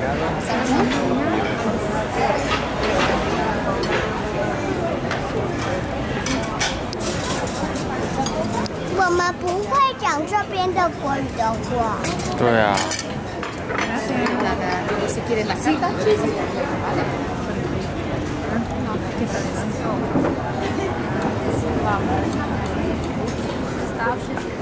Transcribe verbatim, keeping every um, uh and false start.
我们不会讲这边的国语的话。 对啊。 Si quieren la cita. Vamos.